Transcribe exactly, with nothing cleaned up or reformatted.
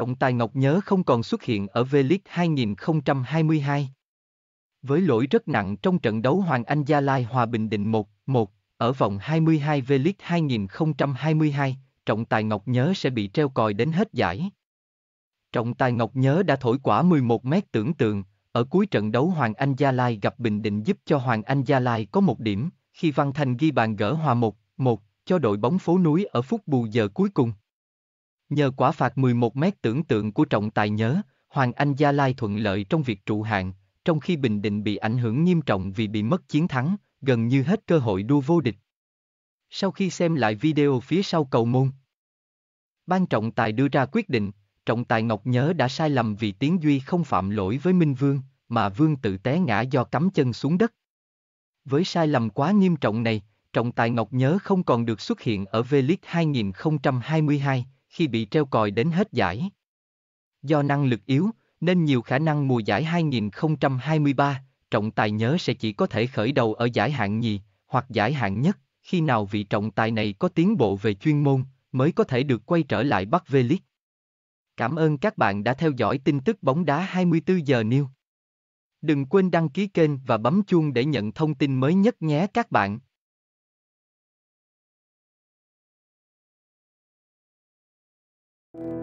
trọng tài Ngọc Nhớ không còn xuất hiện ở V-League hai không hai hai. Với lỗi rất nặng trong trận đấu Hoàng Anh Gia Lai hòa Bình Định một một, ở vòng hai mươi hai V-League hai không hai hai, trọng tài Ngọc Nhớ sẽ bị treo còi đến hết giải. Trọng tài Ngọc Nhớ đã thổi quả mười một mét tưởng tượng, ở cuối trận đấu Hoàng Anh Gia Lai gặp Bình Định giúp cho Hoàng Anh Gia Lai có một điểm, khi Văn Thành ghi bàn gỡ hòa một một cho đội bóng phố núi ở phút bù giờ cuối cùng. Nhờ quả phạt mười một mét tưởng tượng của trọng tài Nhớ, Hoàng Anh Gia Lai thuận lợi trong việc trụ hạng, trong khi Bình Định bị ảnh hưởng nghiêm trọng vì bị mất chiến thắng, gần như hết cơ hội đua vô địch. Sau khi xem lại video phía sau cầu môn, ban trọng tài đưa ra quyết định, trọng tài Ngọc Nhớ đã sai lầm vì Tiến Duy không phạm lỗi với Minh Vương, mà Vương tự té ngã do cắm chân xuống đất. Với sai lầm quá nghiêm trọng này, trọng tài Ngọc Nhớ không còn được xuất hiện ở V-League hai không hai hai, khi bị treo còi đến hết giải. Do năng lực yếu, nên nhiều khả năng mùa giải hai không hai ba, trọng tài Nhớ sẽ chỉ có thể khởi đầu ở giải hạng nhì, hoặc giải hạng nhất, khi nào vị trọng tài này có tiến bộ về chuyên môn, mới có thể được quay trở lại bắt V-League. Cảm ơn các bạn đã theo dõi tin tức bóng đá hai mươi tư giờ News. Đừng quên đăng ký kênh và bấm chuông để nhận thông tin mới nhất nhé các bạn. you